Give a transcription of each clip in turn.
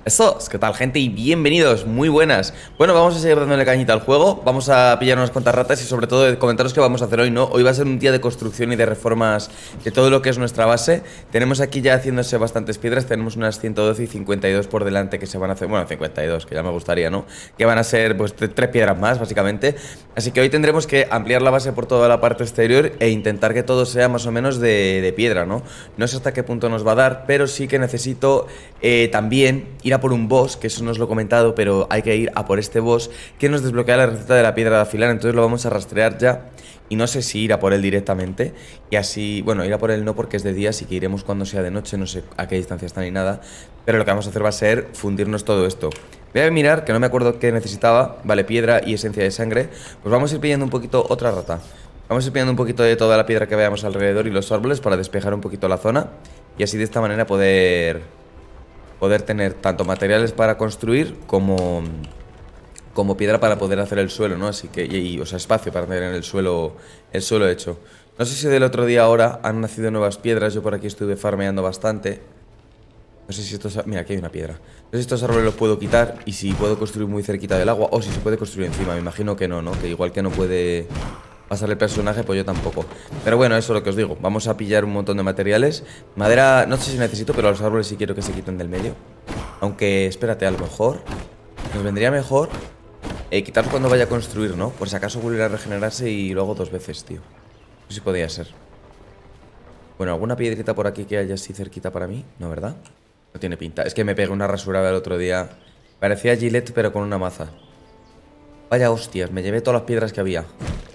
Eso, ¿qué tal, gente? Y bienvenidos, muy buenas. Bueno, vamos a seguir dándole cañita al juego. Vamos a pillar unas cuantas ratas y sobre todo comentaros qué vamos a hacer hoy, ¿no? Hoy va a ser un día de construcción y de reformas de todo lo que es nuestra base. Tenemos aquí ya haciéndose bastantes piedras. Tenemos unas 112 y 52 por delante que se van a hacer. Bueno, 52, que ya me gustaría, ¿no? Que van a ser, pues, 3 piedras más, básicamente. Así que hoy tendremos que ampliar la base por toda la parte exterior e intentar que todo sea más o menos de piedra, ¿no? No sé hasta qué punto nos va a dar, pero sí que necesito también ir a por un boss, que eso no os lo he comentado, pero hay que ir a por este boss que nos desbloquea la receta de la piedra de afilar. Entonces lo vamos a rastrear ya y no sé si ir a por él directamente y así, bueno, ir a por él no porque es de día, así que iremos cuando sea de noche, no sé a qué distancia está ni nada, pero lo que vamos a hacer va a ser fundirnos todo esto. Voy a mirar, que no me acuerdo qué necesitaba. Vale, piedra y esencia de sangre. Pues vamos a ir pillando un poquito otra rata. Vamos a ir pillando un poquito de toda la piedra que veamos alrededor y los árboles para despejar un poquito la zona y así de esta manera poder tener tanto materiales para construir como piedra para poder hacer el suelo, ¿no? Así que, o sea, espacio para tener el suelo hecho. No sé si del otro día ahora han nacido nuevas piedras. Yo por aquí estuve farmeando bastante. No sé si estos... Mira, aquí hay una piedra. No sé si estos árboles los puedo quitar y si puedo construir muy cerquita del agua o si se puede construir encima. Me imagino que no, ¿no? Que igual que no puede pasar el personaje, pues yo tampoco. Pero bueno, eso es lo que os digo. Vamos a pillar un montón de materiales. Madera, no sé si necesito, pero los árboles sí quiero que se quiten del medio. Aunque, espérate, a lo mejor nos vendría mejor quitarlos cuando vaya a construir, ¿no? Por si acaso vuelve a regenerarse y lo hago 2 veces, tío. No sé si podía ser. Bueno, ¿alguna piedrita por aquí que haya así cerquita para mí? No, ¿verdad? No tiene pinta. Es que me pegué una rasurada el otro día. Parecía Gillette, pero con una maza. Vaya hostias, me llevé todas las piedras que había.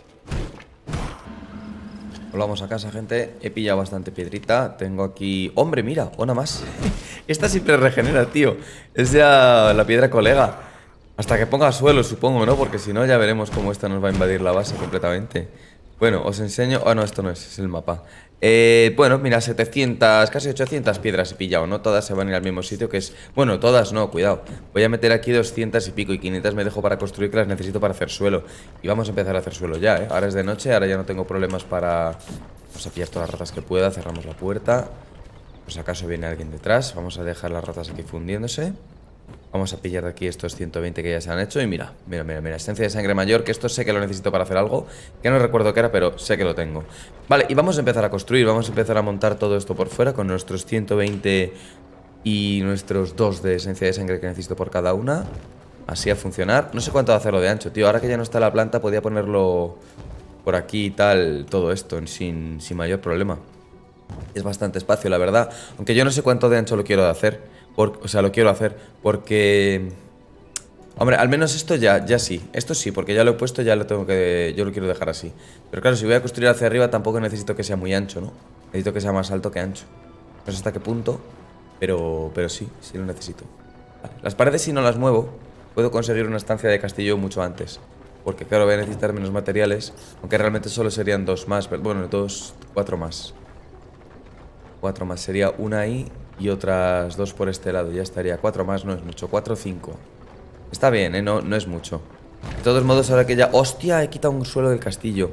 Volvamos a casa, gente. He pillado bastante piedrita. Tengo aquí... ¡Hombre, mira! Una más. Esta siempre regenera, tío. Es ya la piedra colega. Hasta que ponga suelo, supongo, ¿no? Porque si no, ya veremos cómo esta nos va a invadir la base completamente. Bueno, os enseño... Ah, no, esto no es el mapa. Bueno, mira, 700, casi 800 piedras he pillado, ¿no? Todas se van a ir al mismo sitio, que es... Bueno, todas no, cuidado. Voy a meter aquí 200 y pico y 500 me dejo para construir, que las necesito para hacer suelo. Y vamos a empezar a hacer suelo ya, ¿eh? Ahora es de noche, ahora ya no tengo problemas para... Vamos a pillar todas las ratas que pueda, cerramos la puerta. Por si acaso viene alguien detrás, vamos a dejar las ratas aquí fundiéndose. Vamos a pillar de aquí estos 120 que ya se han hecho. Y mira, esencia de sangre mayor, que esto sé que lo necesito para hacer algo, que no recuerdo qué era, pero sé que lo tengo. Vale, y vamos a empezar a construir. Vamos a empezar a montar todo esto por fuera con nuestros 120 y nuestros 2 de esencia de sangre que necesito por cada una. Así a funcionar. No sé cuánto va a hacerlo de ancho, tío. Ahora que ya no está la planta, podía ponerlo por aquí y tal, todo esto sin mayor problema. Es bastante espacio, la verdad. Aunque yo no sé cuánto de ancho lo quiero hacer. O sea, lo quiero hacer porque... Hombre, al menos esto ya sí. Esto sí, porque ya lo he puesto, ya lo tengo que... Yo lo quiero dejar así. Pero claro, si voy a construir hacia arriba tampoco necesito que sea muy ancho, ¿no? Necesito que sea más alto que ancho. No sé hasta qué punto, pero sí lo necesito. Vale. Las paredes, si no las muevo, puedo conseguir una estancia de castillo mucho antes. Porque claro, voy a necesitar menos materiales. Aunque realmente solo serían 2 más. Pero, bueno, 4 más. 4 más, sería una ahí y otras 2 por este lado. Ya estaría, 4 más no es mucho, 4 o 5. Está bien, ¿eh? No es mucho. De todos modos, ahora que ya... ¡Hostia! He quitado un suelo del castillo.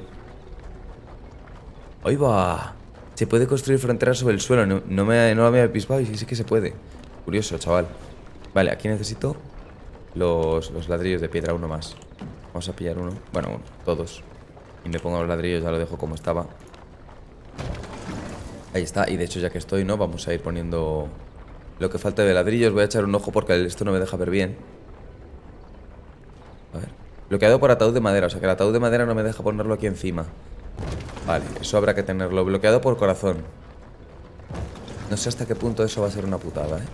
¡Ahí va! Se puede construir fronteras sobre el suelo. No lo había pispado y sí que se puede. Curioso, chaval. Vale, aquí necesito los ladrillos de piedra, uno más. Vamos a pillar uno. Bueno, uno, todos. Y me pongo los ladrillos, ya lo dejo como estaba. Ahí está, y de hecho ya que estoy, ¿no? Vamos a ir poniendo lo que falta de ladrillos. Voy a echar un ojo porque esto no me deja ver bien. A ver. Bloqueado por ataúd de madera, o sea que el ataúd de madera no me deja ponerlo aquí encima. Vale, eso habrá que tenerlo. Bloqueado por corazón. No sé hasta qué punto eso va a ser una putada, ¿eh?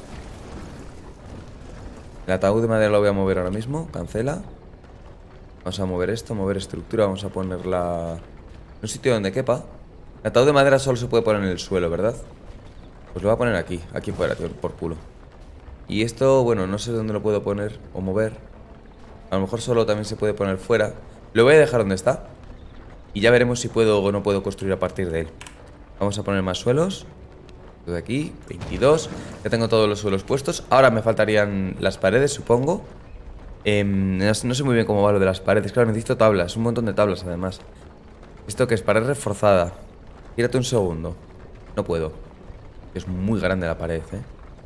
El ataúd de madera lo voy a mover ahora mismo. Cancela. Vamos a mover esto, mover estructura. Vamos a ponerla en un sitio donde quepa. El ataúd de madera solo se puede poner en el suelo, ¿verdad? Pues lo voy a poner aquí, aquí fuera, tío, por culo. Y esto, bueno, no sé dónde lo puedo poner o mover. A lo mejor solo también se puede poner fuera. Lo voy a dejar donde está. Y ya veremos si puedo o no puedo construir a partir de él. Vamos a poner más suelos. De aquí, 22. Ya tengo todos los suelos puestos. Ahora me faltarían las paredes, supongo. No sé muy bien cómo va lo de las paredes. Claro, necesito tablas, un montón de tablas además. ¿Esto qué es? Pared reforzada. Tírate un segundo. No puedo. Es muy grande la pared, ¿eh?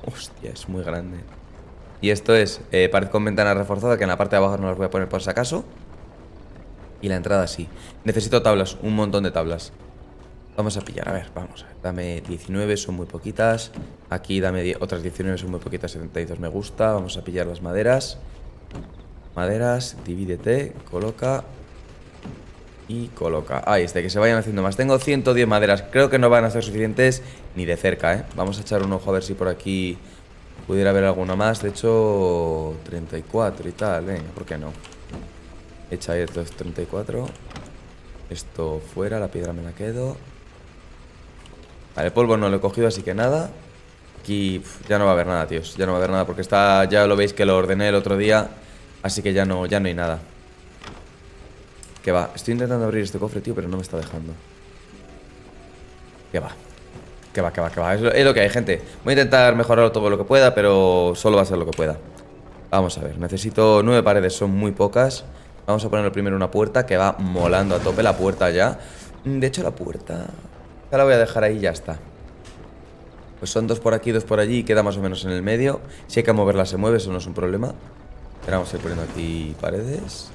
Hostia, es muy grande. Y esto es pared con ventana reforzada, que en la parte de abajo no las voy a poner por si acaso. Y la entrada sí. Necesito tablas, un montón de tablas. Vamos a pillar, a ver, vamos a ver. Dame 19, son muy poquitas. Aquí dame otras 19, son muy poquitas, 72 me gusta. Vamos a pillar las maderas. Maderas, divídete, coloca. Y coloca. Ahí está, que se vayan haciendo más. Tengo 110 maderas, creo que no van a ser suficientes ni de cerca, ¿eh? Vamos a echar un ojo a ver si por aquí pudiera haber alguna más. De hecho, 34 y tal, venga, ¿por qué no? Echa estos 34. Esto fuera, la piedra me la quedo. Vale, el polvo no lo he cogido, así que nada. Aquí ya no va a haber nada, tíos. Ya no va a haber nada porque está, ya lo veis que lo ordené el otro día. Así que ya no hay nada. Que va, estoy intentando abrir este cofre, tío, pero no me está dejando. Que va. Que va, que va, que va. Es lo que hay, gente. Voy a intentar mejorarlo todo lo que pueda, pero solo va a ser lo que pueda. Vamos a ver, necesito 9 paredes, son muy pocas. Vamos a poner primero una puerta que va molando a tope, la puerta ya. De hecho, la puerta ya la voy a dejar ahí y ya está. Pues son 2 por aquí, 2 por allí y queda más o menos en el medio. Si hay que moverla se mueve, eso no es un problema. Ahora vamos a ir poniendo aquí paredes.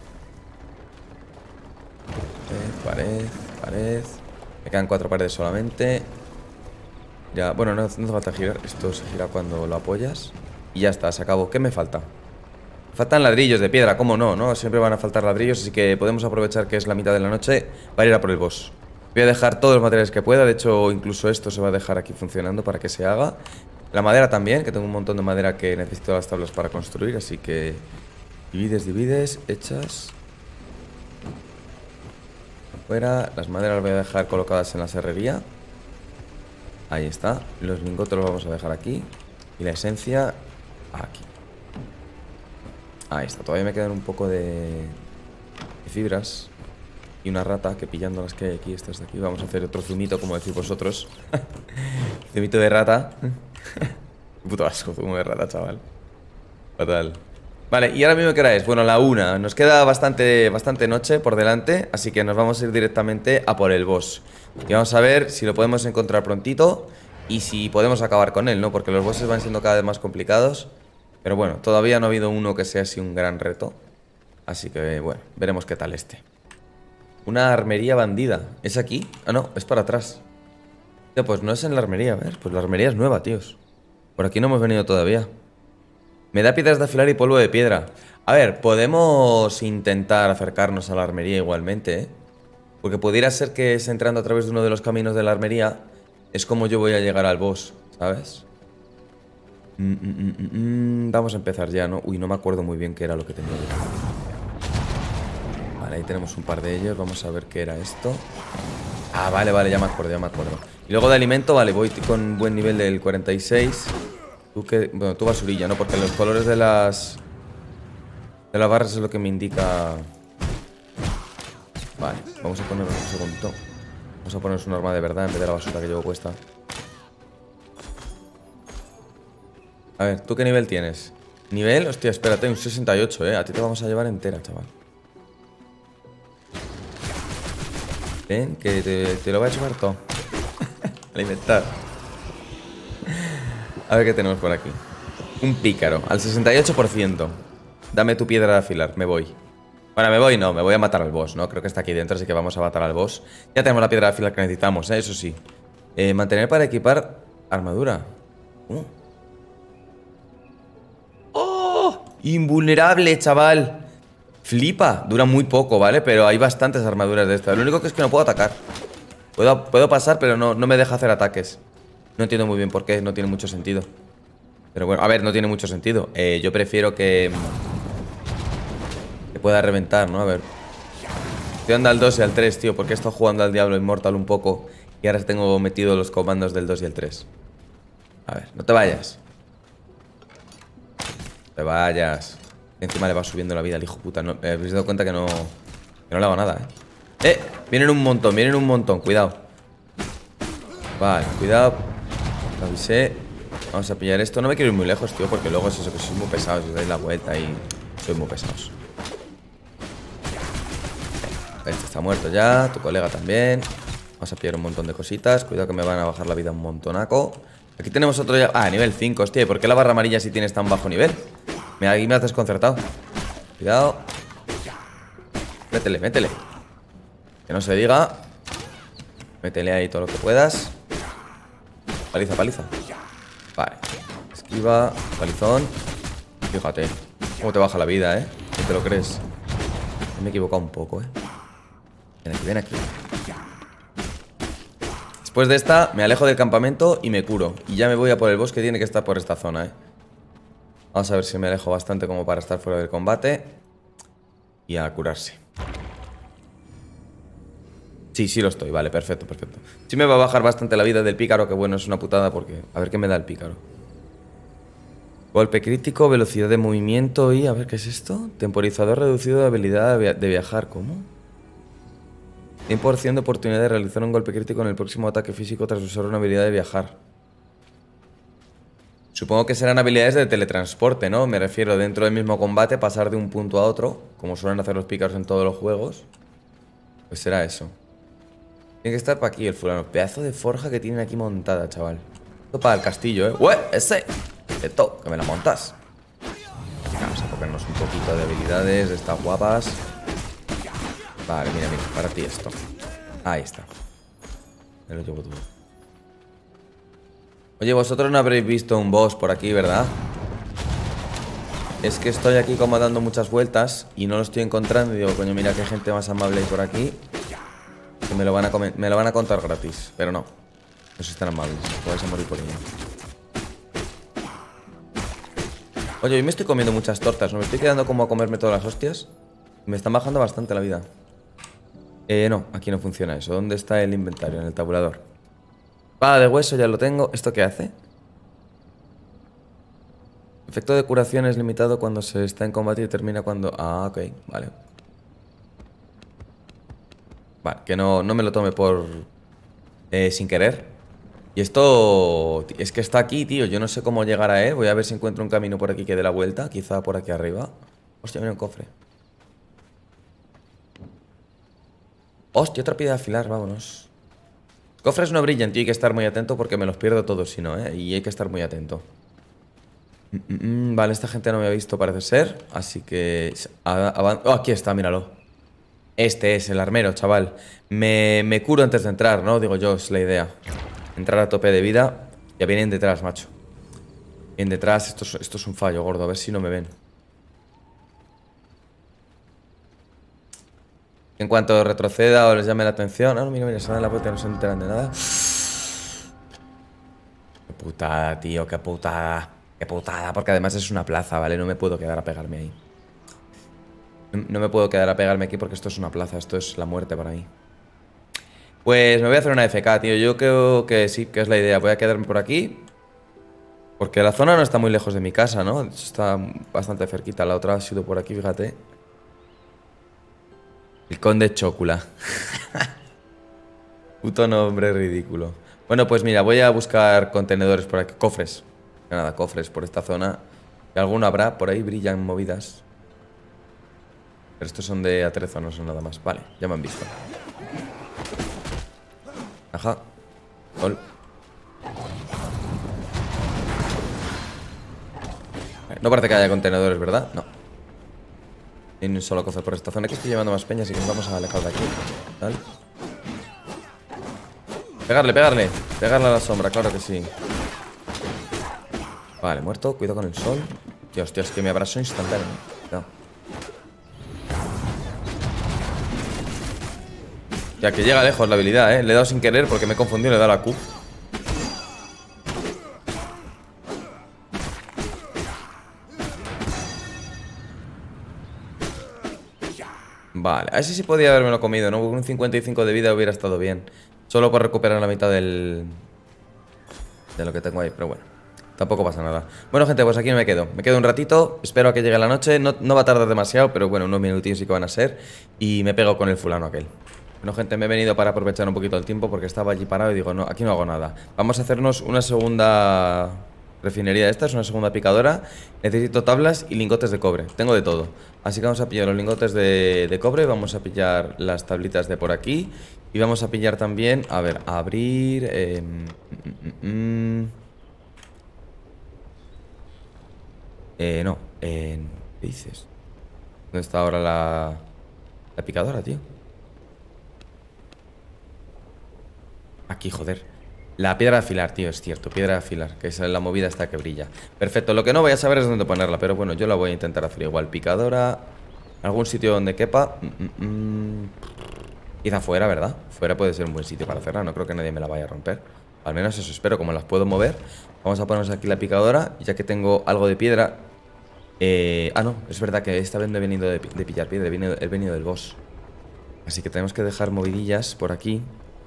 Pared, pared. Me quedan 4 paredes solamente. Ya, bueno, no hace falta girar. Esto se gira cuando lo apoyas. Y ya está, se acabó. ¿Qué me falta? Faltan ladrillos de piedra, ¿cómo no? ¿No? Siempre van a faltar ladrillos, así que podemos aprovechar que es la mitad de la noche para ir a por el boss. Voy a dejar todos los materiales que pueda. De hecho, incluso esto se va a dejar aquí funcionando para que se haga. La madera también, que tengo un montón de madera que necesito las tablas para construir. Así que divides, hechas. Fuera, las maderas las voy a dejar colocadas en la serrería. Ahí está. Los lingotes los vamos a dejar aquí. Y la esencia aquí. Ahí está. Todavía me quedan un poco de fibras. Y una rata que pillando las que hay aquí, estas de aquí. Vamos a hacer otro zumito, como decís vosotros. Zumito de rata. Puto asco, zumo de rata, chaval. Fatal. Vale, y ahora mismo ¿qué hora es? Bueno, la 1. Nos queda bastante noche por delante, así que nos vamos a ir directamente a por el boss. Y vamos a ver si lo podemos encontrar prontito y si podemos acabar con él, ¿no? Porque los bosses van siendo cada vez más complicados. Pero bueno, todavía no ha habido uno que sea así un gran reto. Así que, bueno, veremos qué tal este. Una armería bandida. ¿Es aquí? Ah, no, es para atrás. Ya, pues no es en la armería, a ver. Pues la armería es nueva, tíos. Por aquí no hemos venido todavía. Me da piedras de afilar y polvo de piedra. A ver, podemos intentar acercarnos a la armería igualmente, ¿eh? Porque pudiera ser que es entrando a través de uno de los caminos de la armería. Es como yo voy a llegar al boss, ¿sabes? Vamos a empezar ya, ¿no? Uy, no me acuerdo muy bien qué era lo que tenía yo. Vale, ahí tenemos un par de ellos. Vamos a ver qué era esto. Ah, vale, vale, ya me acuerdo, ya me acuerdo. Y luego de alimento, vale, voy con buen nivel del 46. Tú que... Bueno, tú basurilla, ¿no? Porque los colores de las barras es lo que me indica... Vale, vamos a poner un segundito. Vamos a ponernos un arma de verdad en vez de la basura que llevo puesta. A ver, ¿tú qué nivel tienes? Nivel, hostia, espérate, un 68, A ti te vamos a llevar entera, chaval. Ven, que te lo voy a llevar todo. Alimentar. A ver qué tenemos por aquí. Un pícaro, al 68%. Dame tu piedra de afilar, me voy. Bueno, me voy, no, me voy a matar al boss, ¿no? Creo que está aquí dentro, así que vamos a matar al boss. Ya tenemos la piedra de afilar que necesitamos, eso sí. Mantener para equipar armadura. ¡Oh! Invulnerable, chaval. Flipa, dura muy poco, ¿vale? Pero hay bastantes armaduras de estas. Lo único que es que no puedo atacar. Puedo pasar, pero no me deja hacer ataques. No entiendo muy bien por qué, no tiene mucho sentido. Pero bueno, a ver, no tiene mucho sentido. Yo prefiero que pueda reventar, ¿no? A ver. Estoy andando al 2 y al 3, tío, porque he estado jugando al Diablo Immortal un poco. Y ahora tengo metido los comandos del 2 y el 3. A ver, no te vayas. No te vayas. Encima le va subiendo la vida al hijo puta. No, habéis dado cuenta que no le hago nada, vienen un montón, cuidado. Vale, cuidado. Lo avisé. Vamos a pillar esto. No me quiero ir muy lejos, tío, porque luego es eso, que sois muy pesados. Os dais la vuelta y sois muy pesados. Este está muerto ya, tu colega también. Vamos a pillar un montón de cositas. Cuidado que me van a bajar la vida un montonaco. Aquí tenemos otro ya. Ah, nivel 5, hostia. ¿Y por qué la barra amarilla si tienes tan bajo nivel? Mira, aquí me has desconcertado. Cuidado. Métele, métele. Que no se diga. Métele ahí todo lo que puedas. Paliza, paliza. Vale. Esquiva, palizón. Fíjate cómo te baja la vida, ¿No te lo crees? Me he equivocado un poco, Ven aquí, ven aquí. Después de esta, me alejo del campamento y me curo. Y ya me voy a por el bosque, tiene que estar por esta zona, Vamos a ver si me alejo bastante como para estar fuera del combate. Y a curarse. Sí, sí lo estoy, vale, perfecto, perfecto. Sí me va a bajar bastante la vida del pícaro, que bueno, es una putada porque... A ver qué me da el pícaro. Golpe crítico, velocidad de movimiento y... A ver, ¿qué es esto? Temporizador reducido de habilidad de viajar, ¿cómo? 100% de oportunidad de realizar un golpe crítico en el próximo ataque físico tras usar una habilidad de viajar. Supongo que serán habilidades de teletransporte, ¿no? Me refiero dentro del mismo combate, pasar de un punto a otro, como suelen hacer los pícaros en todos los juegos. Pues será eso. Tiene que estar para aquí el fulano. Pedazo de forja que tienen aquí montada, chaval. Esto para el castillo, ¡Ué! ¡Ese! Esto, que me la montas. Vamos a cogernos un poquito de habilidades de estas guapas. Vale, mira, mira, para ti esto. Ahí está. Me lo llevo todo. Oye, vosotros no habréis visto un boss por aquí, ¿verdad? Es que estoy aquí como dando muchas vueltas y no lo estoy encontrando. Y digo, coño, mira qué gente más amable hay por aquí. Que me lo van a contar gratis. Pero no. No sois tan amables. Podéis morir por ello. Oye, hoy me estoy comiendo muchas tortas. No me estoy quedando como a comerme todas las hostias. Me están bajando bastante la vida. No, aquí no funciona eso. ¿Dónde está el inventario? En el tabulador. Espada de hueso, ya lo tengo. ¿Esto qué hace? Efecto de curación es limitado cuando se está en combate y termina cuando... Ah, ok, vale. Vale, que no me lo tome por... sin querer. Y esto... Es que está aquí, tío. Yo no sé cómo llegar a él. Voy a ver si encuentro un camino por aquí que dé la vuelta. Quizá por aquí arriba. Hostia, mira un cofre. Hostia, otra piedra de afilar, vámonos. Los cofres no brillan, tío. Hay que estar muy atento porque me los pierdo todos si no, Y hay que estar muy atento. Vale, esta gente no me ha visto, parece ser. Así que... Oh, aquí está, míralo. Este es el armero, chaval. Me curo antes de entrar, ¿no? Digo yo, es la idea. Entrar a tope de vida. Ya vienen detrás, macho. Vienen detrás, esto es un fallo, gordo. A ver si no me ven. En cuanto retroceda o les llame la atención... Ah, no, mira, mira, se dan la vuelta y no se enteran de nada. Qué putada, tío, qué putada. Qué putada, porque además es una plaza, ¿vale? No me puedo quedar a pegarme ahí. No me puedo quedar a pegarme aquí porque esto es una plaza. Esto es la muerte para mí. Pues me voy a hacer una FK, tío. Yo creo que sí, que es la idea. Voy a quedarme por aquí. Porque la zona no está muy lejos de mi casa, ¿no? Está bastante cerquita. La otra ha sido por aquí, fíjate. El Conde Chocula. Puto nombre ridículo. Bueno, pues mira, voy a buscar contenedores por aquí. Cofres. Nada, cofres por esta zona. Y alguno habrá, por ahí brillan movidas. Pero estos son de atrezo, no son nada más. Vale, ya me han visto. Ajá. Gol. No parece que haya contenedores, ¿verdad? No. Ni un solo cofre por esta zona. Que estoy llevando más peñas y que nos vamos a alejar de aquí. ¿Vale? Pegarle, pegarle. Pegarle a la sombra, claro que sí. Vale, muerto. Cuidado con el sol. Tío, hostia, es que me abrazo instantáneo. No. Ya que llega lejos la habilidad, Le he dado sin querer porque me he confundido y le he dado la Q. Vale, a ese sí podía habérmelo comido, ¿no? Un 55 de vida hubiera estado bien. Solo por recuperar la mitad de lo que tengo ahí, pero bueno. Tampoco pasa nada. Bueno, gente, pues aquí me quedo. Me quedo un ratito, espero a que llegue la noche. No va a tardar demasiado, pero bueno, unos minutillos sí que van a ser. Y me pego con el fulano aquel. Bueno, gente, me he venido para aprovechar un poquito el tiempo porque estaba allí parado y digo, no, aquí no hago nada. Vamos a hacernos una segunda refinería de estas, una segunda picadora. Necesito tablas y lingotes de cobre. Tengo de todo. Así que vamos a pillar los lingotes de cobre, vamos a pillar las tablitas de por aquí y vamos a pillar también, a ver, a abrir... No. ¿Qué dices? ¿Dónde está ahora la picadora, tío? Aquí, joder. La piedra de afilar, tío, es cierto. Piedra de afilar, que es la movida esta que brilla. Perfecto, lo que no voy a saber es dónde ponerla. Pero bueno, yo la voy a intentar hacer igual. Picadora. Algún sitio donde quepa. Quizá fuera, ¿verdad? Fuera puede ser un buen sitio para hacerla. No creo que nadie me la vaya a romper. Al menos eso espero. Como las puedo mover, vamos a ponernos aquí la picadora. Y ya que tengo algo de piedra. No, es verdad que esta vez no he venido de pillar piedra. He venido del boss. Así que tenemos que dejar movidillas por aquí.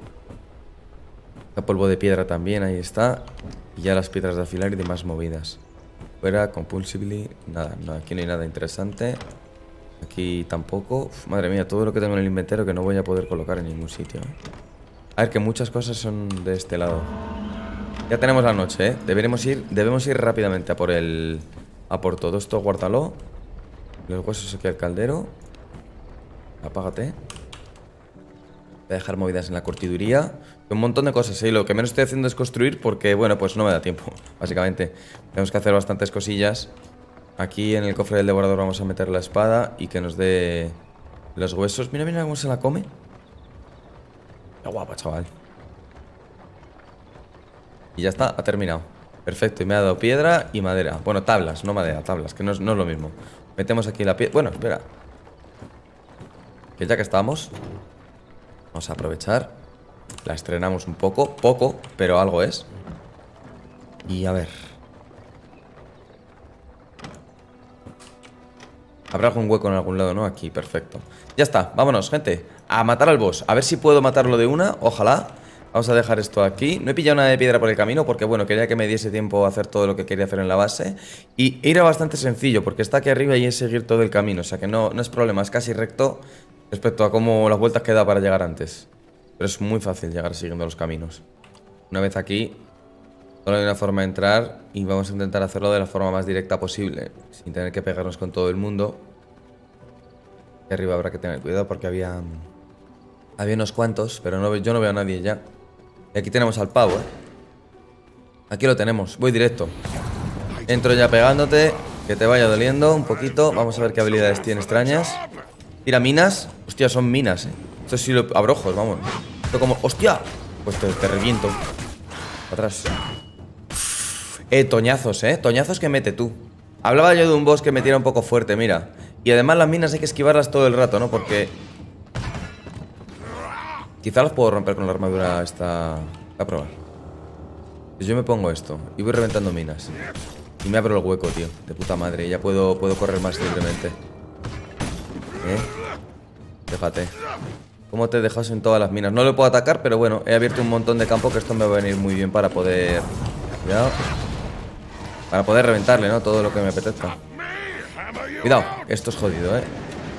El polvo de piedra también, ahí está. Y ya las piedras de afilar y demás movidas. Fuera, compulsively. Nada, no, aquí no hay nada interesante. Aquí tampoco. Uf, madre mía, todo lo que tengo en el inventario que no voy a poder colocar en ningún sitio. A ver, que muchas cosas son de este lado. Ya tenemos la noche, ¿eh? Debemos ir rápidamente a por todo esto, guárdalo. Los huesos aquí al caldero. Apágate. Voy a dejar movidas en la curtiduría. Un montón de cosas, ¿eh? Lo que menos estoy haciendo es construir porque, bueno, pues no me da tiempo, básicamente. Tenemos que hacer bastantes cosillas. Aquí en el cofre del devorador vamos a meter la espada y que nos dé los huesos. Mira, mira cómo se la come. Qué guapa, chaval. Y ya está, ha terminado. Perfecto, y me ha dado piedra y madera. Bueno, tablas, no madera, tablas, que no es lo mismo. Metemos aquí la piedra. Bueno, espera. Que ya que estamos, vamos a aprovechar. La estrenamos un poco, pero algo es. Y a ver. Habrá algún hueco en algún lado, ¿no? Aquí, perfecto. Ya está, vámonos, gente. A matar al boss. A ver si puedo matarlo de una, ojalá. Vamos a dejar esto aquí. No he pillado nada de piedra por el camino porque, bueno, quería que me diese tiempo a hacer todo lo que quería hacer en la base. Y era bastante sencillo porque está aquí arriba y es seguir todo el camino. O sea que no es problema, es casi recto respecto a cómo las vueltas que da para llegar antes. Pero es muy fácil llegar siguiendo los caminos. Una vez aquí, solo hay una forma de entrar y vamos a intentar hacerlo de la forma más directa posible, sin tener que pegarnos con todo el mundo. Aquí arriba habrá que tener cuidado porque había unos cuantos, pero yo no veo a nadie ya. Y aquí tenemos al pavo, ¿eh? Aquí lo tenemos, voy directo. Entro ya pegándote, que te vaya doliendo un poquito. Vamos a ver qué habilidades tiene extrañas. Tira minas. Hostia, son minas, ¿eh? Esto sí lo... Abrojos, vamos. Esto como... ¡Hostia! Pues te reviento. Atrás. Toñazos, ¿eh? Toñazos que mete tú. Hablaba yo de un boss que me tira un poco fuerte, mira. Y además las minas hay que esquivarlas todo el rato, ¿no? Porque... quizá las puedo romper con la armadura esta... Voy a probar. Pues yo me pongo esto y voy reventando minas. Y me abro el hueco, tío. De puta madre. Ya puedo correr más libremente. Déjate. ¿Cómo te dejas en todas las minas? No le puedo atacar, pero bueno, he abierto un montón de campo que esto me va a venir muy bien para poder... Cuidado. Para poder reventarle, ¿no? Todo lo que me apetezca. Cuidado, esto es jodido, ¿eh?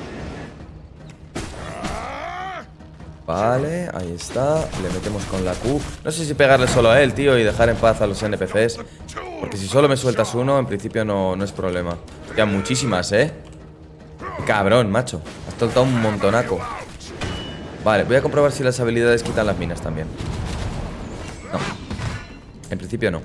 Vale, ahí está. Le metemos con la Q. No sé si pegarle solo a él, tío, y dejar en paz a los NPCs. Porque si solo me sueltas uno, en principio no es problema. Ya muchísimas, ¿eh? Cabrón, macho. Has soltado un montonaco. Vale, voy a comprobar si las habilidades quitan las minas también. No. En principio no.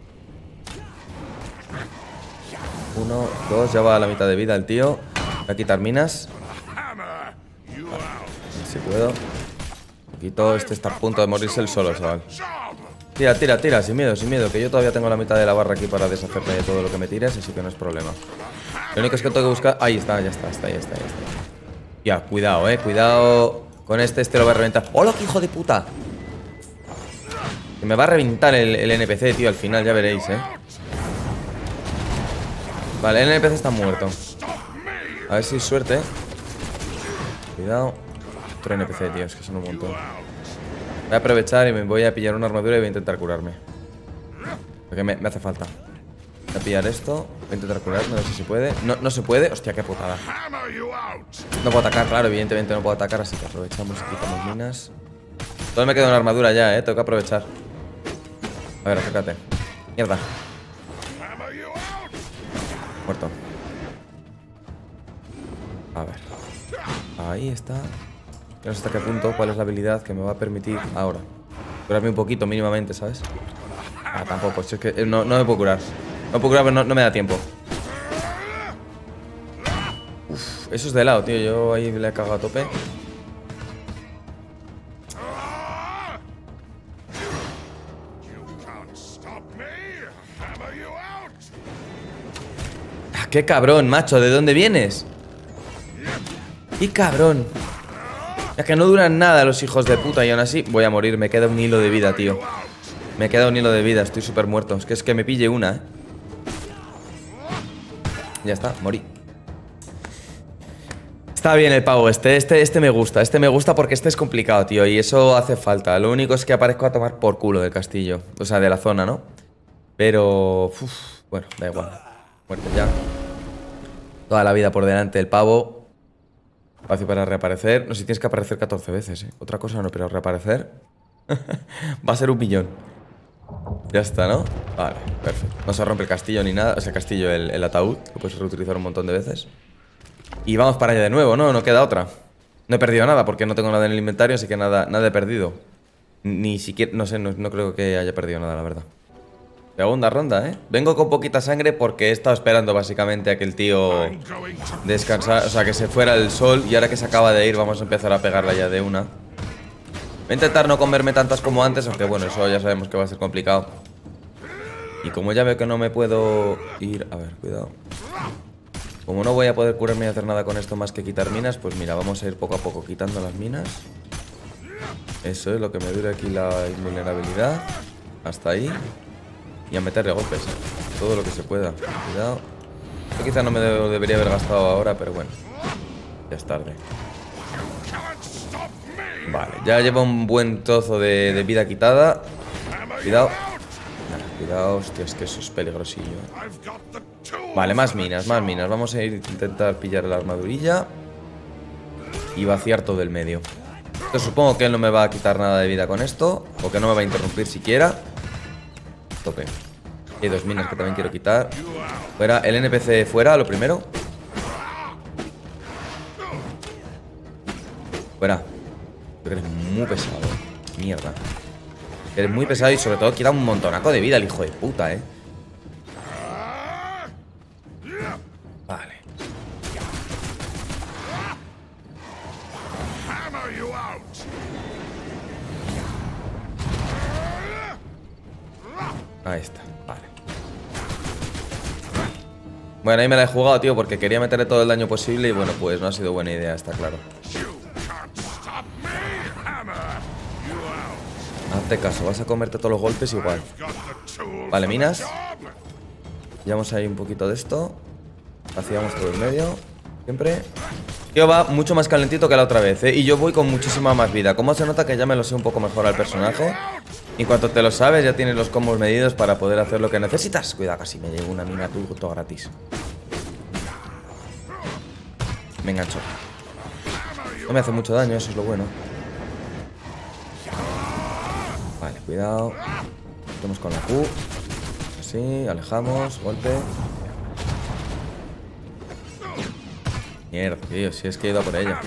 1, 2, ya va a la mitad de vida el tío. Voy a quitar minas. Vale, a ver si puedo. Quito, este está a punto de morirse el solo, chaval. Tira, tira, tira, sin miedo, que yo todavía tengo la mitad de la barra aquí para deshacerme de todo lo que me tires, así que no es problema. Lo único es que tengo que buscar... Ahí está, ya está. Ya, cuidado, cuidado. Con este lo va a reventar. ¡Hola, qué hijo de puta! Que me va a reventar el NPC, tío, al final, ya veréis, Vale, el NPC está muerto. A ver si es suerte. Cuidado. Otro NPC, tío, es que son un montón. Voy a aprovechar y me voy a pillar una armadura y voy a intentar curarme. Porque me hace falta. Voy a pillar esto. Voy a intentar curarme, a ver si se puede. No se puede. Hostia, qué putada. No puedo atacar, claro, evidentemente no puedo atacar. Así que aprovechamos y quitamos minas. Todo me queda una armadura ya, tengo que aprovechar. A ver, acércate. Mierda. Muerto. A ver. Ahí está. No sé hasta qué punto, cuál es la habilidad que me va a permitir ahora curarme un poquito mínimamente, ¿sabes? Tampoco, si es que no me puedo curar. No me puedo curar, pero no me da tiempo. Eso es de lado, tío. Yo ahí le he cagado a tope. Ah, ¡qué cabrón, macho! ¿De dónde vienes? ¡Qué cabrón! Es que no duran nada los hijos de puta y aún así voy a morir. Me queda un hilo de vida, tío. Me queda un hilo de vida. Estoy súper muerto. Es que me pille una, ¿eh? Ya está, morí. Está bien el pavo este me gusta. Este me gusta porque este es complicado, tío. Y eso hace falta. Lo único es que aparezco a tomar por culo del castillo. O sea, de la zona, ¿no? Pero... uf, bueno, da igual. Muerte ya. Toda la vida por delante el pavo. Espacio para reaparecer. No sé si tienes que aparecer 14 veces, ¿eh? Otra cosa no, pero reaparecer va a ser 1.000.000. Ya está, ¿no? Vale, perfecto. No se rompe el castillo ni nada. O sea, el castillo, el ataúd. Lo puedes reutilizar un montón de veces. Y vamos para allá de nuevo, ¿no? No queda otra. No he perdido nada porque no tengo nada en el inventario, así que nada he perdido. Ni siquiera... No sé, no creo que haya perdido nada, la verdad. Segunda ronda, ¿eh? Vengo con poquita sangre porque he estado esperando básicamente a que el tío descansara, o sea, que se fuera el sol. Y ahora que se acaba de ir vamos a empezar a pegarla ya de una. Voy a intentar no comerme tantas como antes, aunque bueno, eso ya sabemos que va a ser complicado. Y como ya veo que no me puedo ir... A ver, cuidado. Como no voy a poder curarme y hacer nada con esto más que quitar minas, pues mira, vamos a ir poco a poco quitando las minas. Eso es lo que me dure aquí la invulnerabilidad. Hasta ahí. Y a meterle golpes, ¿eh? Todo lo que se pueda. Cuidado. Esto quizá no me debería haber gastado ahora, pero bueno. Ya es tarde. Vale, ya lleva un buen trozo de vida quitada. Cuidado. Cuidado, hostia, es que eso es peligrosillo, ¿eh? Vale, más minas, más minas. Vamos a intentar pillar la armadurilla y vaciar todo el medio. Entonces, supongo que él no me va a quitar nada de vida con esto, o que no me va a interrumpir siquiera. Tope. Hay 2 minas que también quiero quitar. Fuera, el NPC fuera, lo primero. Fuera. Creo que eres muy pesado, ¿eh? Mierda. Eres muy pesado y sobre todo quita un montonaco de vida el hijo de puta, ¿eh? Vale. Ahí está, vale. Bueno, ahí me la he jugado, tío, porque quería meterle todo el daño posible y bueno, pues no ha sido buena idea, está claro. Hazte caso, vas a comerte todos los golpes igual. Vale, minas. Llevamos ahí un poquito de esto. Vaciamos todo el medio. Siempre. Tío, va mucho más calentito que la otra vez, ¿eh? Y yo voy con muchísima más vida. ¿Cómo se nota que ya me lo sé un poco mejor al personaje? Y cuando te lo sabes, ya tienes los combos medidos para poder hacer lo que necesitas. Cuidado, casi me llevo una mina todo gratis. Me engancho. No me hace mucho daño, eso es lo bueno. Vale, cuidado. Vamos con la Q. Así, alejamos, golpe. Mierda, tío, si es que he ido a por ella.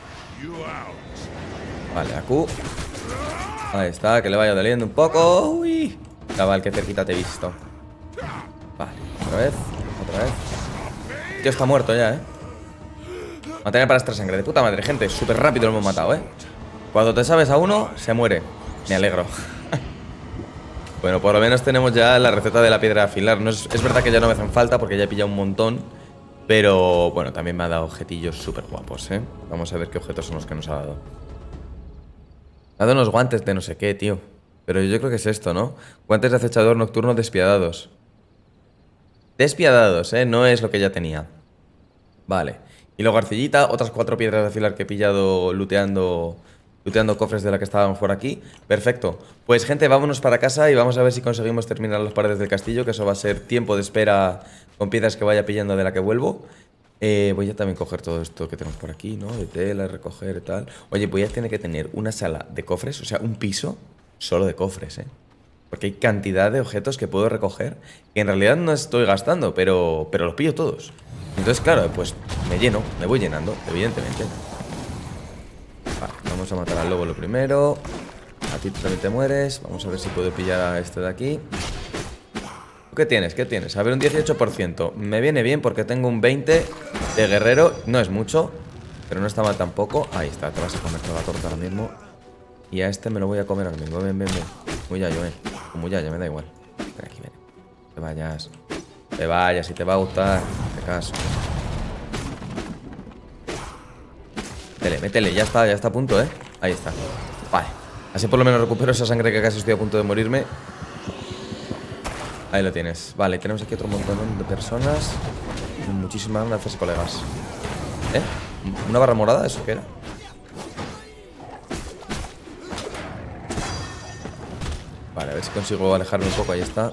Vale, la Q. Ahí está, que le vaya doliendo un poco. Uy. Chaval, qué cerquita te he visto. Vale, otra vez. Tío, está muerto ya, Materia para extra sangre. De puta madre, gente. Súper rápido lo hemos matado, Cuando te sabes a uno, se muere. Me alegro. Bueno, por lo menos tenemos ya la receta de la piedra de afilar. No es verdad que ya no me hacen falta porque ya he pillado un montón. Pero, bueno, también me ha dado objetillos súper guapos, Vamos a ver qué objetos son los que nos ha dado. Me ha dado unos guantes de no sé qué, tío. Pero yo creo que es esto, ¿no? Guantes de acechador nocturno despiadados. Despiadados, no es lo que ya tenía. Vale. Y luego arcillita, otras 4 piedras de afilar que he pillado looteando cofres de la que estábamos por aquí. Perfecto. Pues gente, vámonos para casa y vamos a ver si conseguimos terminar las paredes del castillo, que eso va a ser tiempo de espera con piedras que vaya pillando de la que vuelvo. Voy a también coger todo esto que tenemos por aquí, ¿no? De tela, recoger y tal. Oye, voy a tener que tener una sala de cofres, o sea, un piso solo de cofres, Porque hay cantidad de objetos que puedo recoger que en realidad no estoy gastando, pero los pillo todos. Entonces, claro, pues me voy llenando, evidentemente. Vale, vamos a matar al lobo lo primero. A ti también te mueres. Vamos a ver si puedo pillar a este de aquí. ¿Qué tienes? ¿Qué tienes? A ver, un 18%. Me viene bien porque tengo un 20%. de guerrero. No es mucho, pero no está mal tampoco. Ahí está, te vas a comer toda la torta ahora mismo. Y a este me lo voy a comer ahora mismo. Ven, ven, ven. Muy ya, yo, Como ya, me da igual. Ven aquí, ven. Te vayas. Te vayas, si te va a gustar. Te caso. Métele, métele, ya está a punto, ¿eh? Ahí está. Vale. Así por lo menos recupero esa sangre que casi estoy a punto de morirme. Ahí lo tienes. Vale, tenemos aquí otro montón de personas. Muchísimas gracias, colegas. ¿Eh? ¿Una barra morada? ¿Eso qué era? Vale, a ver si consigo alejarme un poco. Ahí está.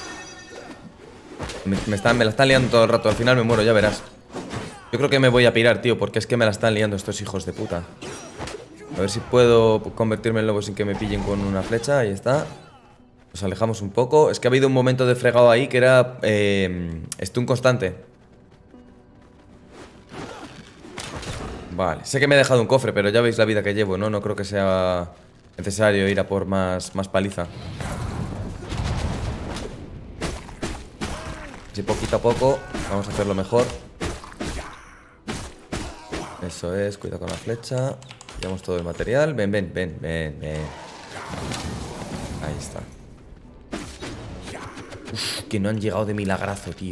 Me la están liando todo el rato. Al final me muero, ya verás. Yo creo que me voy a pirar, tío, porque es que me la están liando estos hijos de puta. A ver si puedo convertirme en lobo sin que me pillen con una flecha. Ahí está. Nos alejamos un poco. Es que ha habido un momento de fregado ahí que era stun constante. Vale, sé que me he dejado un cofre, pero ya veis la vida que llevo, ¿no? No creo que sea necesario ir a por más paliza. Así poquito a poco vamos a hacerlo mejor. Eso es, cuidado con la flecha. Llevamos todo el material. Ven, ven, ven, ven, ven. Ahí está. Uf, que no han llegado de milagrazo, tío.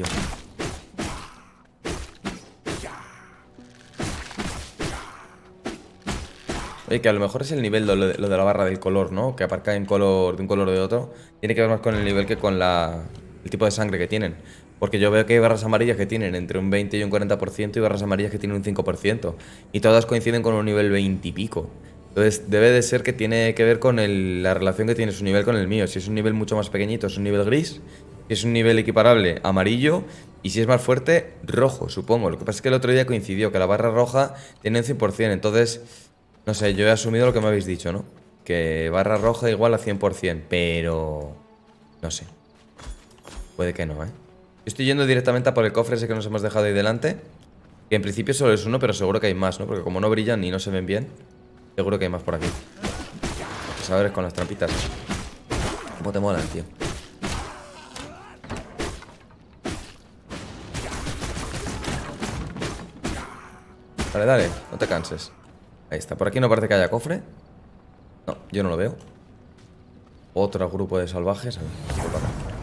Oye, que a lo mejor es el nivel lo de la barra del color, ¿no? Que aparca en color de un color de otro. Tiene que ver más con el nivel que con el tipo de sangre que tienen. Porque yo veo que hay barras amarillas que tienen entre un 20 y un 40% y barras amarillas que tienen un 5%. Y todas coinciden con un nivel 20 y pico. Entonces debe de ser que tiene que ver con la relación que tiene su nivel con el mío. Si es un nivel mucho más pequeñito es un nivel gris. Si es un nivel equiparable, amarillo. Y si es más fuerte, rojo, supongo. Lo que pasa es que el otro día coincidió que la barra roja tiene un 100%. Entonces, no sé, yo he asumido lo que me habéis dicho, ¿no? Que barra roja igual a 100%. Pero... no sé. Puede que no, ¿eh? Estoy yendo directamente a por el cofre ese que nos hemos dejado ahí delante. Que en principio solo es uno, pero seguro que hay más, ¿no? Porque como no brillan ni no se ven bien, seguro que hay más por aquí. Pues a ver con las trampitas. ¿Cómo te molan, tío? Dale, dale, no te canses. Ahí está, por aquí no parece que haya cofre. No, yo no lo veo. Otro grupo de salvajes. A ver,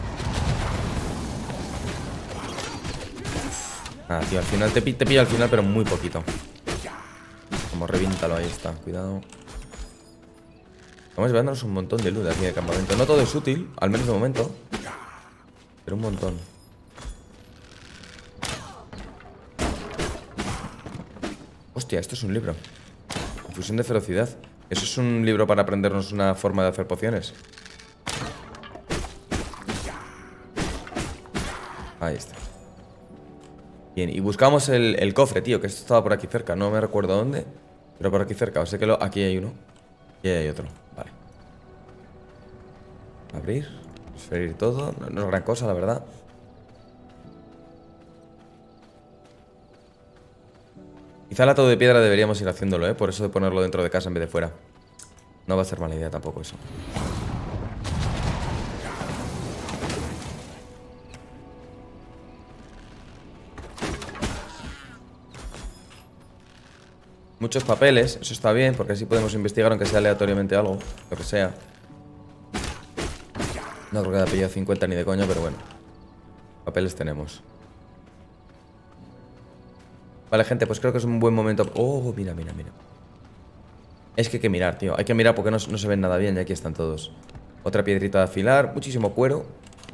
ah, tío, al final te pillo al final, pero muy poquito. Como reviéntalo, ahí está, cuidado. Vamos llevándonos un montón de loot aquí de campamento. No todo es útil, al menos de momento, pero un montón. Hostia, esto es un libro. Infusión de ferocidad. Eso es un libro para aprendernos una forma de hacer pociones. Ahí está. Bien, y buscamos el cofre, tío, que esto estaba por aquí cerca. No me recuerdo dónde, pero por aquí cerca. O sea que aquí hay uno. Y ahí hay otro. Vale. Abrir. Transferir todo. No es gran cosa, la verdad. Quizá el atado de piedra deberíamos ir haciéndolo, ¿eh? Por eso de ponerlo dentro de casa en vez de fuera. No va a ser mala idea tampoco eso. Muchos papeles, eso está bien, porque así podemos investigar aunque sea aleatoriamente algo, lo que sea. No creo que haya pillado 50 ni de coño, pero bueno. Papeles tenemos. Vale, gente, pues creo que es un buen momento. Oh, mira, mira, mira. Es que hay que mirar, tío. Hay que mirar porque no se ven nada bien y aquí están todos. Otra piedrita de afilar, muchísimo cuero.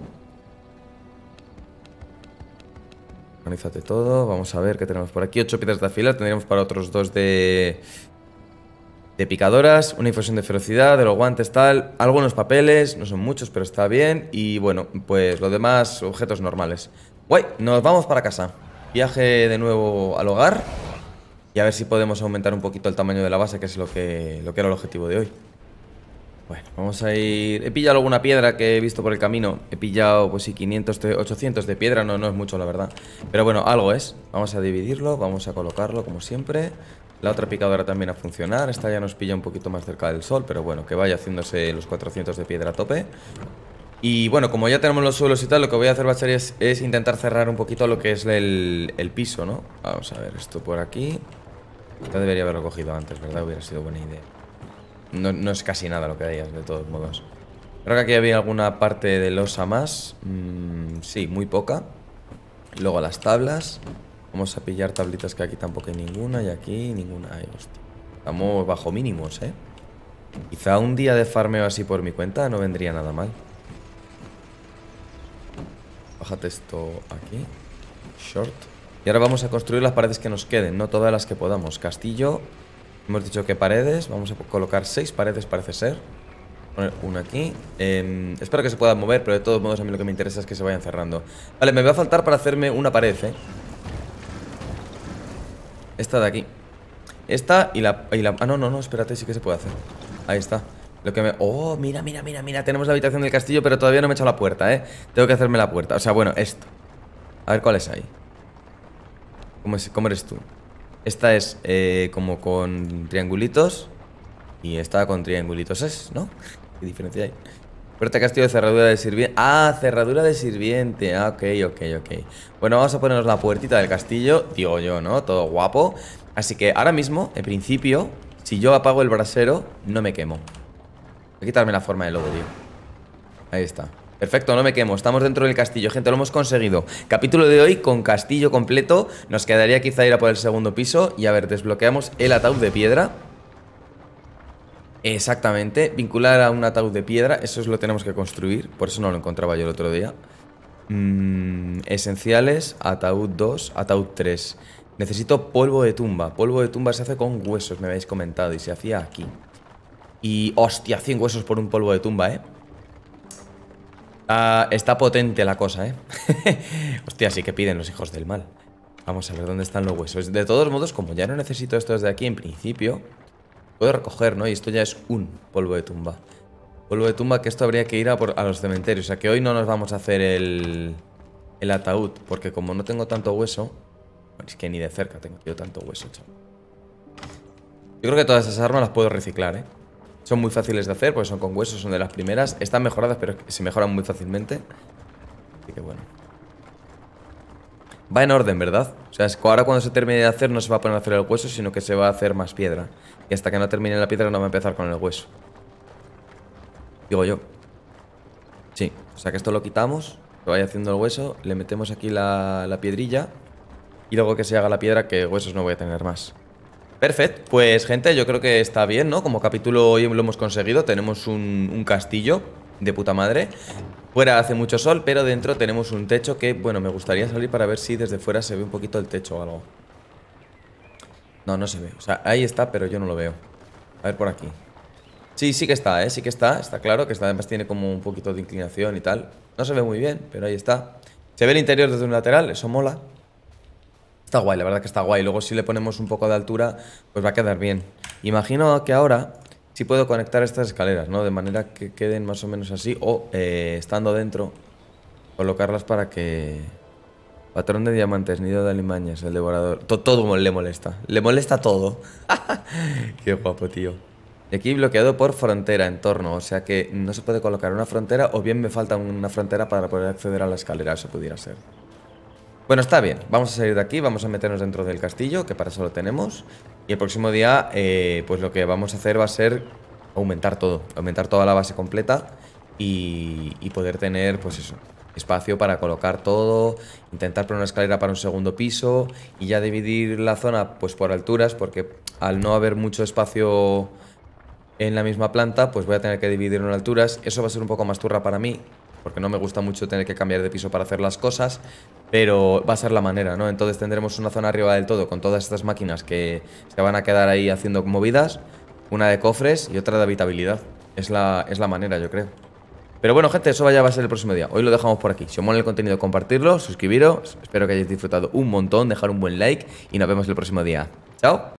Organízate todo, vamos a ver qué tenemos por aquí. 8 piedras de afilar, tendríamos para otros 2 de picadoras. Una infusión de ferocidad, de los guantes, tal. Algunos papeles, no son muchos, pero está bien. Y bueno, pues lo demás, objetos normales. Guay, nos vamos para casa. Viaje de nuevo al hogar. Y a ver si podemos aumentar un poquito el tamaño de la base, que es lo que era el objetivo de hoy. Bueno, vamos a ir... He pillado alguna piedra que he visto por el camino. He pillado, pues sí, 500, 800 de piedra. No es mucho, la verdad. Pero bueno, algo es. Vamos a dividirlo, vamos a colocarlo como siempre. La otra picadora también a funcionar. Esta ya nos pilla un poquito más cerca del sol, pero bueno, que vaya haciéndose los 400 de piedra a tope. Y bueno, como ya tenemos los suelos y tal, lo que voy a hacer va a ser es intentar cerrar un poquito lo que es el piso, ¿no? Vamos a ver, esto por aquí. Ya debería haberlo cogido antes, ¿verdad? Hubiera sido buena idea. No es casi nada lo que hayas, de todos modos. Creo que aquí había alguna parte de losa más. Sí, muy poca. Luego las tablas. Vamos a pillar tablitas que aquí tampoco hay ninguna. Y aquí ninguna. Ay, hostia. Estamos bajo mínimos, ¿eh? Quizá un día de farmeo así por mi cuenta no vendría nada mal. Bájate esto aquí. Short. Y ahora vamos a construir las paredes que nos queden, no todas las que podamos. Castillo. Hemos dicho que paredes. Vamos a colocar 6 paredes, parece ser. Poner una aquí. Espero que se puedan mover, pero de todos modos a mí lo que me interesa es que se vayan cerrando. Vale, me va a faltar para hacerme una pared, ¿eh? Esta de aquí. Esta y la... Ah, no, espérate, sí que se puede hacer. Ahí está. Lo que me... Oh, mira. Tenemos la habitación del castillo, pero todavía no me he echado la puerta, ¿eh? Tengo que hacerme la puerta. O sea, bueno, esto. A ver cuáles hay. ¿Cómo eres tú? Esta es como con triangulitos. Y esta con triangulitos ¿no? ¿Qué diferencia hay? Puerta castillo de cerradura de sirviente. Ah, cerradura de sirviente. Ah, ok. Bueno, vamos a ponernos la puertita del castillo. Digo yo, ¿no? Todo guapo. Así que ahora mismo, en principio, si yo apago el brasero, no me quemo. Voy a quitarme la forma de lobo, tío. Ahí está. Perfecto, no me quemo. Estamos dentro del castillo, gente, lo hemos conseguido. Capítulo de hoy con castillo completo. Nos quedaría quizá ir a por el segundo piso. Y a ver, desbloqueamos el ataúd de piedra. Exactamente, vincular a un ataúd de piedra. Eso lo tenemos que construir. Por eso no lo encontraba yo el otro día. Esenciales, ataúd 2, ataúd 3. Necesito polvo de tumba. Polvo de tumba se hace con huesos, me habéis comentado. Y se hacía aquí. Y, hostia, 100 huesos por un polvo de tumba, está potente la cosa, Hostia, sí que piden los hijos del mal. Vamos a ver dónde están los huesos. De todos modos, como ya no necesito esto desde aquí en principio, puedo recoger, ¿no? Y esto ya es un polvo de tumba. Polvo de tumba, que esto habría que ir a los cementerios. O sea que hoy no nos vamos a hacer el ataúd, porque como no tengo tanto hueso... Bueno, es que ni de cerca tengo yo tanto hueso, chaval. Yo creo que todas esas armas las puedo reciclar, Son muy fáciles de hacer, porque son con huesos, son de las primeras. Están mejoradas, pero se mejoran muy fácilmente. Así que bueno. Va en orden, ¿verdad? O sea, es que ahora cuando se termine de hacer no se va a poner a hacer el hueso, sino que se va a hacer más piedra. Y hasta que no termine la piedra no va a empezar con el hueso. Digo yo. Sí, o sea que esto lo quitamos, que vaya haciendo el hueso, le metemos aquí la piedrilla. Y luego que se haga la piedra, que huesos no voy a tener más. Perfecto, pues gente, yo creo que está bien, ¿no? Como capítulo hoy lo hemos conseguido. Tenemos un castillo de puta madre. Fuera hace mucho sol, pero dentro tenemos un techo que, bueno, me gustaría salir para ver si desde fuera se ve un poquito el techo o algo. No se ve, o sea, ahí está, pero yo no lo veo. A ver por aquí. Sí que está, sí que está claro que además tiene como un poquito de inclinación y tal. No se ve muy bien, pero ahí está. Se ve el interior desde un lateral, eso mola. Está guay, la verdad que está guay. Luego si le ponemos un poco de altura, pues va a quedar bien. Imagino que ahora sí puedo conectar estas escaleras, ¿no? De manera que queden más o menos así. O, estando dentro, colocarlas para que... Patrón de diamantes, nido de alimañas, el devorador... Todo le molesta. Le molesta todo. Qué guapo, tío. Y aquí bloqueado por frontera, entorno. O sea que no se puede colocar una frontera, o bien me falta una frontera para poder acceder a la escalera. Eso pudiera ser. Bueno, está bien, vamos a salir de aquí, vamos a meternos dentro del castillo, que para eso lo tenemos. Y el próximo día, pues lo que vamos a hacer va a ser aumentar todo, aumentar toda la base completa y poder tener, pues eso, espacio para colocar todo, intentar poner una escalera para un segundo piso y ya dividir la zona pues por alturas, porque al no haber mucho espacio en la misma planta, pues voy a tener que dividirlo en alturas. Eso va a ser un poco más turra para mí, porque no me gusta mucho tener que cambiar de piso para hacer las cosas, pero va a ser la manera, ¿no? Entonces tendremos una zona arriba del todo con todas estas máquinas que se van a quedar ahí haciendo movidas, una de cofres y otra de habitabilidad. Es la manera, yo creo. Pero bueno, gente, eso ya va a ser el próximo día. Hoy lo dejamos por aquí. Si os mola el contenido, compartirlo, suscribiros. Espero que hayáis disfrutado un montón, dejar un buen like y nos vemos el próximo día. ¡Chao!